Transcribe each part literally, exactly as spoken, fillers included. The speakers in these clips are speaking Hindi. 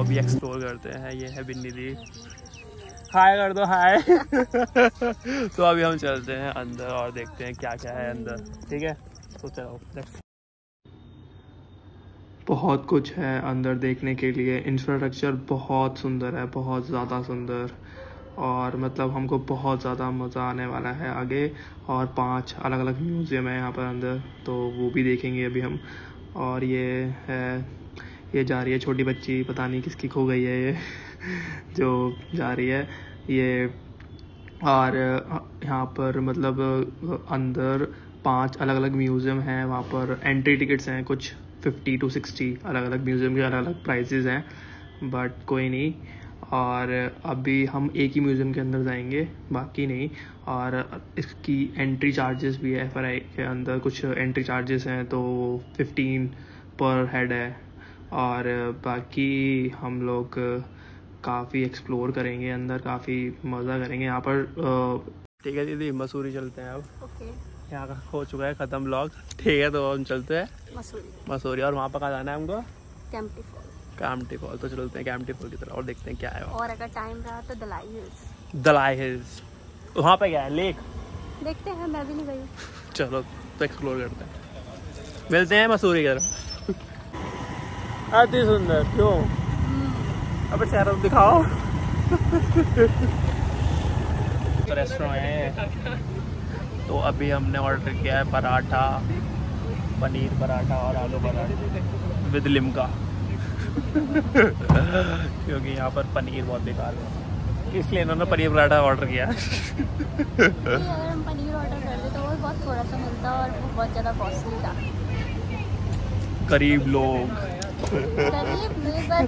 अभी एक्सप्लोर करते हैं। ये है बिन्नी दी, हाय कर दो हाय। तो अभी हम चलते हैं अंदर और देखते हैं क्या क्या है अंदर, ठीक है? तो चलो। बहुत कुछ है अंदर देखने के लिए, इंफ्रास्ट्रक्चर बहुत सुंदर है, बहुत ज़्यादा सुंदर, और मतलब हमको बहुत ज़्यादा मज़ा आने वाला है आगे। और पांच अलग अलग म्यूज़ियम है यहाँ पर अंदर, तो वो भी देखेंगे अभी हम। और ये है, ये जा रही है छोटी बच्ची, पता नहीं किसकी खो गई है ये जो जा रही है ये। और यहाँ पर मतलब अंदर पांच अलग अलग म्यूज़ियम हैं, वहाँ पर एंट्री टिकट्स हैं कुछ फिफ्टी टू सिक्सटी, अलग अलग म्यूज़ियम के अलग अलग प्राइसेस हैं, बट कोई नहीं। और अभी हम एक ही म्यूज़ियम के अंदर जाएंगे, बाकी नहीं। और इसकी एंट्री चार्जेस भी है, एफ आर आई के अंदर कुछ एंट्री चार्जेस हैं, तो फिफ्टीन पर हेड है। और बाकी हम लोग काफ़ी एक्सप्लोर करेंगे अंदर, काफ़ी मज़ा करेंगे यहाँ पर। ठीक है दीदी, मसूरी चलते हैं अब। ओके, यहाँ का हो चुका है ख़त्म ब्लॉग, ठीक है? तो हम चलते हैं मसूरी। मसूरी और वहाँ पर कहाँ जाना है हमको? कैंपटी फॉल। कैंपटी फॉल, तो चलते हैं कैंपटी फॉल की तरफ और देखते हैं क्या है। और अगर टाइम रहा तो दलाई हिल्स। दलाई हिल्स वहाँ पे क्या है? लेक देखते हैं, मैं भी नहीं गई। चलो तो एक्सप्लोर करते हैं, मिलते हैं मसूरी की तरफ। अति सुंदर, क्यों? अब चेहरा दिखाओ। तो रेस्टोरेंट है, तो अभी हमने ऑर्डर किया है पराठा, पनीर पराठा और आलू पराठा विद लिमका। क्योंकि यहाँ पर पनीर बहुत बेकार है, इसलिए इन्होंने पनीर पराठा ऑर्डर किया। अगर हम पनीर ऑर्डर करते तो वो बहुत थोड़ा सा मिलता और वो बहुत ज़्यादा कॉस्टली था। गरीब लोग। गरीब नहीं, बट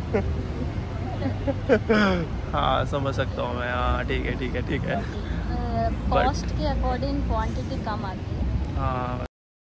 हाँ समझ सकता हूँ मैं। हाँ ठीक है ठीक है ठीक है, कॉस्ट के अकॉर्डिंग क्वांटिटी कम आती है। हाँ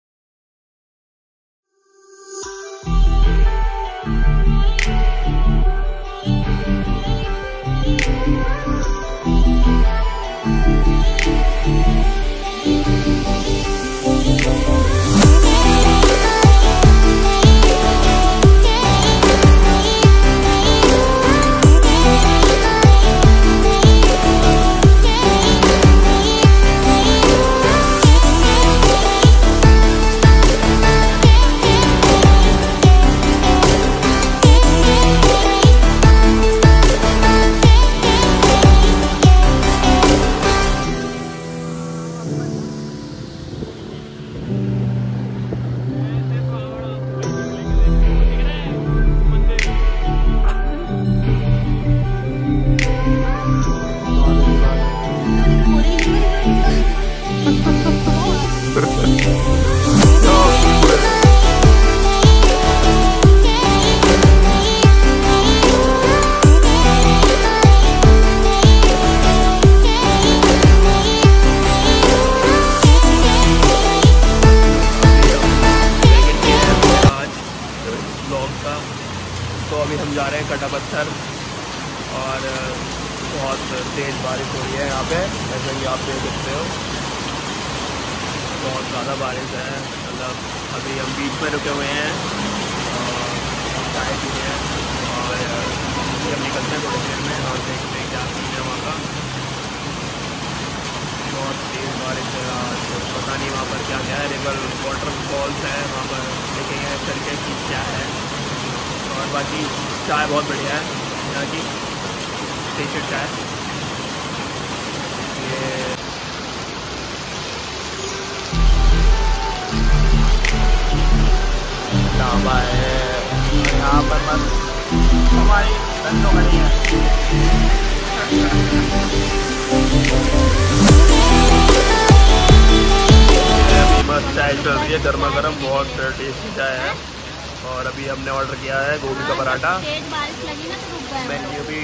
कटा पत्थर, और बहुत तेज़ बारिश हो रही है यहाँ पे, जैसा कि आप देख सकते हो। बहुत ज़्यादा बारिश है, मतलब अभी हम बीच में रुके हुए हैं और चाय पी रहे हैं, और हम निकलते हैं थोड़ी देर में और देखते हैं क्या सीन है वहाँ का। बहुत तेज़ बारिश है आज, पता नहीं वहाँ पर क्या क्या है। रिवर वाटरफॉल्स है वहाँ पर, देखेंगे करके कि क्या है। और बाकी चाय बहुत बढ़िया है यहाँ की, टेस्टेड चाय। ये ढाबा है यहाँ पर, बस हमारी बंदों खड़ी है। अभी मस्त चाय चल रही है, गर्मा गर्म, बहुत टेस्टी चाय है। और अभी हमने ऑर्डर किया है गोभी का पराठा। मेन्यू भी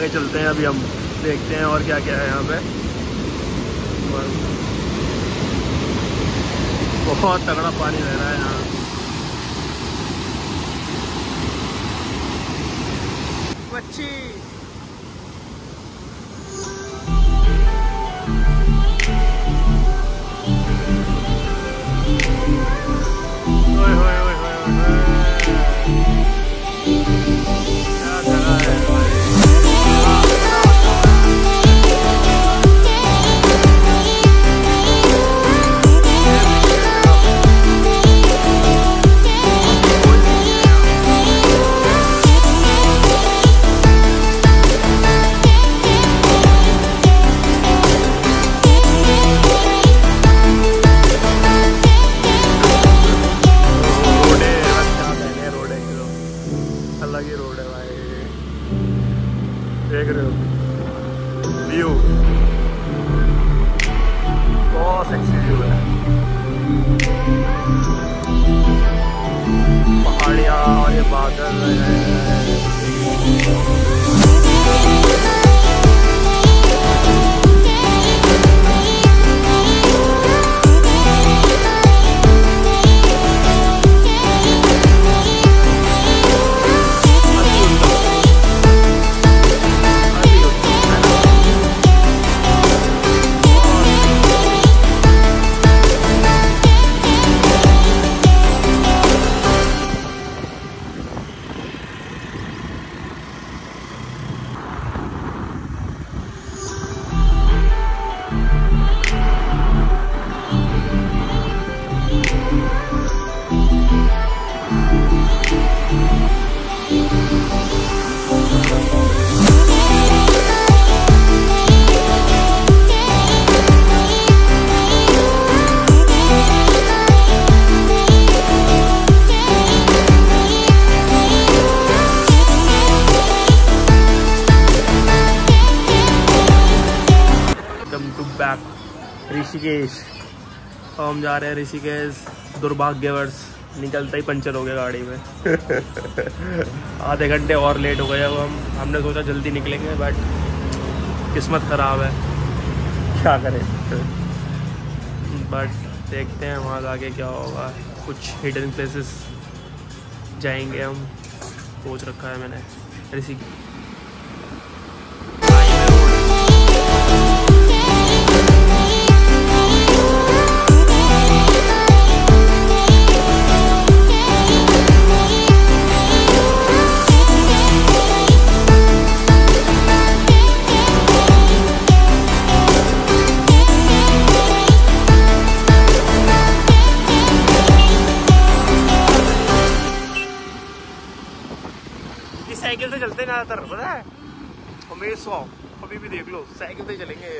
आगे चलते हैं। अभी हम देखते हैं और क्या क्या है यहाँ पे। बहुत तगड़ा पानी बह रहा है यहाँ। मच्छी ओए होए होए होए होए। क्या जगह है भाई। अलग ही रोड है भाई, देख रहे हो व्यू, बहुत सेक्सी व्यू है। पहाड़ियाँ और ये बादल है। ऋषिकेश, तो हम जा रहे हैं ऋषिकेश। दुर्भाग्यवश निकलते ही पंचर हो गया गाड़ी में। आधे घंटे और लेट हो गए। अब हम हमने सोचा जल्दी निकलेंगे, बट किस्मत ख़राब है, क्या करें। बट देखते हैं वहाँ जाके क्या होगा। कुछ हिडन प्लेसेस जाएंगे हम, सोच रखा है मैंने। ऋषिकेश साइकिल से चलते हैं ज़्यादातर, पता है हमेशा। अभी भी देख लो, साइकिल से चलेंगे।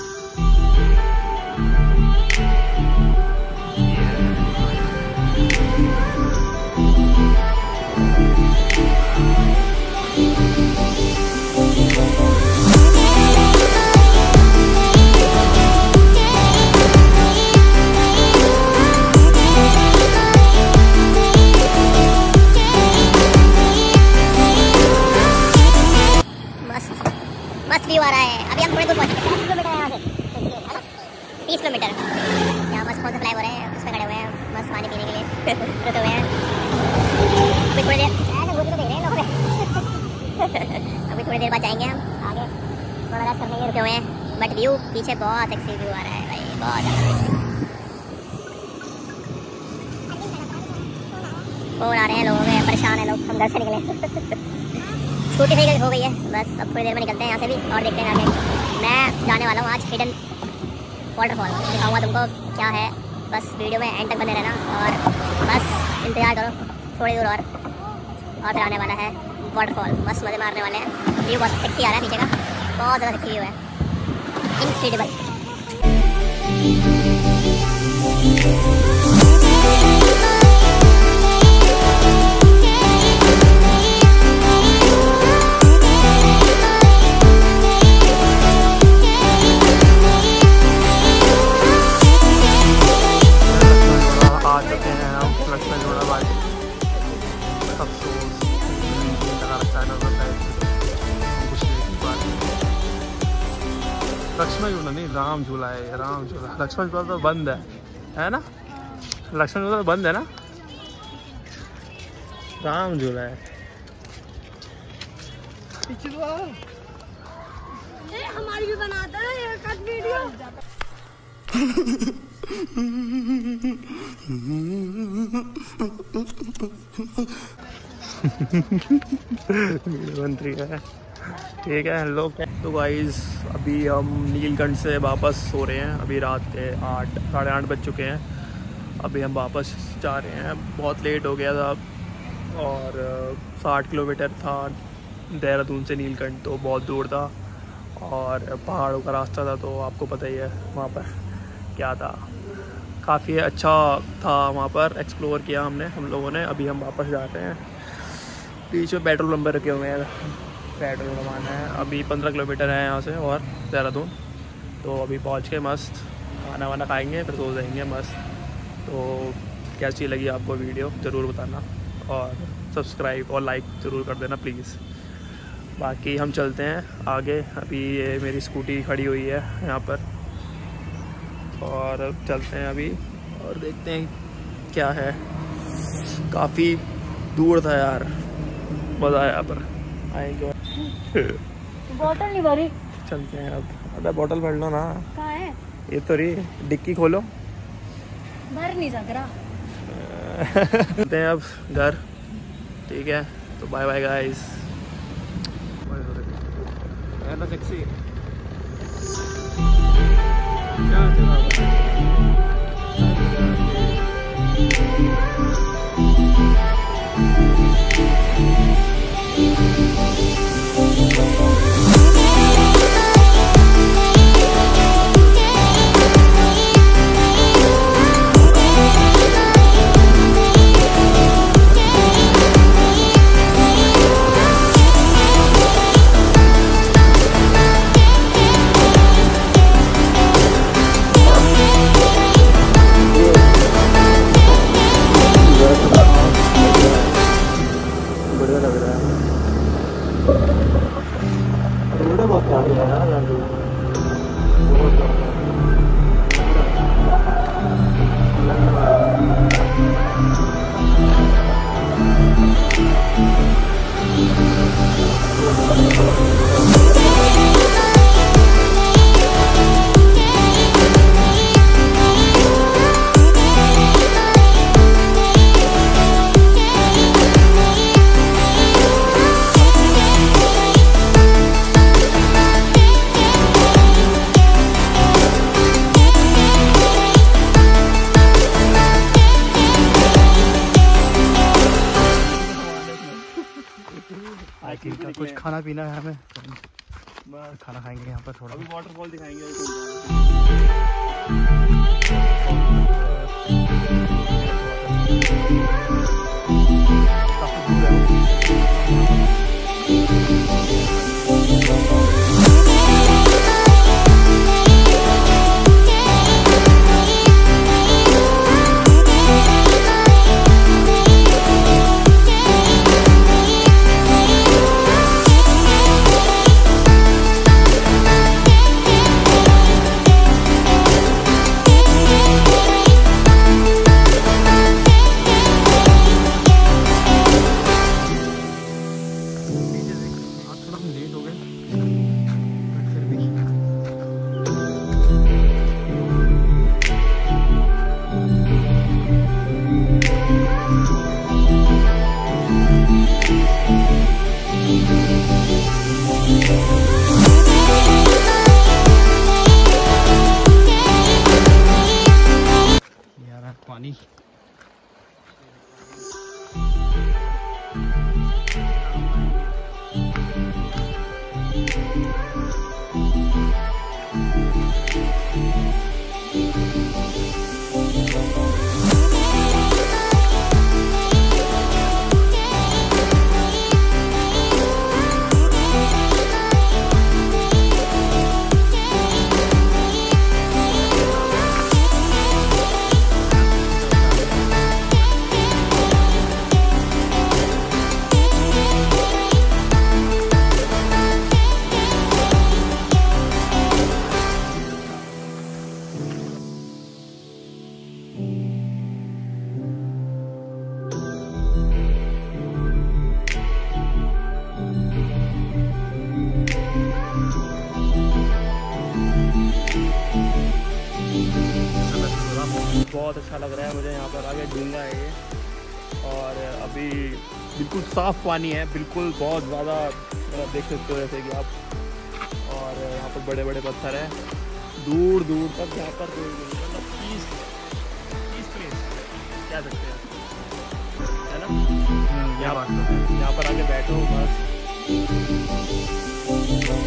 व्यू आ रहा है। अभी हम थोड़े दूर पहुंचे, तीस किलोमीटर है यहाँ से, तीस किलोमीटर। यहाँ मस्त फोन से फ्लाई हो रहे हैं, उसमें खड़े हुए हैं मस्त पानी पीने के लिए रुके हुए हैं। अभी थोड़ी देर तो देख रहे हैं लोग। अभी थोड़ी देर बाद जाएंगे हम आगे, थोड़ा रेस्ट करने के लिए रुके हुए हैं। बट व्यू पीछे बहुत एक्सी व्यू आ रहा है भाई, बहुत ज़्यादा फोन आ रहे हैं, लोग हैं परेशान है लोग। हम घर से निकले, स्कूटी सही हो गई है। बस अब थोड़ी देर में निकलते हैं यहाँ से भी और देखते हैं आगे। मैं जाने वाला हूँ आज हिडन वाटरफॉल, दिखाऊंगा तुमको क्या है। बस वीडियो में एंड तक बने रहना और बस इंतज़ार करो थोड़ी दूर और और फिर आने वाला है वाटरफॉल। मस्त मज़े मारने वाले हैं। व्यू बहुत सेक्सी आ रहा है पीछे का, बहुत ज़्यादा सेक्सी व्यू है, इनक्रेडिबल। लक्ष्मण झूला नहीं, राम झूला है, राम झूला। लक्ष्मण झूला तो बंद है, है ना? लक्ष्मण झूला तो बंद है ना, राम झूला है। हमारी भी बनाता है एक आध वीडियो। मंत्री है, ठीक है लोग। तो गाइस अभी हम नीलकंठ से वापस हो रहे हैं। अभी रात के आठ साढ़े आठ बज चुके हैं। अभी हम वापस जा रहे हैं, बहुत लेट हो गया था और साठ किलोमीटर था देहरादून से नीलकंठ, तो बहुत दूर था और पहाड़ों का रास्ता था, तो आपको पता ही है वहाँ पर क्या था। काफ़ी अच्छा था, वहाँ पर एक्सप्लोर किया हमने हम लोगों ने। अभी हम वापस जा रहे हैं, बीच में पेट्रोल पंप रखे हुए हैं, पेट्रोल भरवाना है। अभी पंद्रह किलोमीटर है यहाँ से और देहरादून, तो अभी पहुँच के मस्त खाना वाना खाएंगे, फिर सो जाएंगे मस्त। तो कैसी लगी आपको वीडियो ज़रूर बताना और सब्सक्राइब और लाइक ज़रूर कर देना प्लीज़। बाकी हम चलते हैं आगे। अभी ये मेरी स्कूटी खड़ी हुई है यहाँ पर और चलते हैं अभी और देखते हैं क्या है। काफ़ी दूर था यार, मज़ा आया पर आएंगे। बोतल नहीं भरी, चलते हैं अब। अबे बोतल भर लो ना। कहाँ है? ये तो रही, डिक्की खोलो। भर नहीं सक रहा। चलते हैं अब घर, ठीक है? तो बाय बाय गाइस। सेक्सी कुछ खाना पीना है हमें, बस खाना खाएंगे यहाँ पर। थोड़ा अभी वाटरफॉल दिखाएंगे। पानी बहुत अच्छा लग रहा है मुझे। यहाँ पर आगे डूंगा है ये, और अभी बिल्कुल साफ़ पानी है, बिल्कुल बहुत ज़्यादा देख सकते हो जैसे कि आप। और यहाँ पर बड़े बड़े पत्थर हैं, दूर दूर तक यहाँ पर मतलब पीस पीस प्लेस कह सकते हैं, है ना। यहाँ यहाँ पर आके बैठो बस।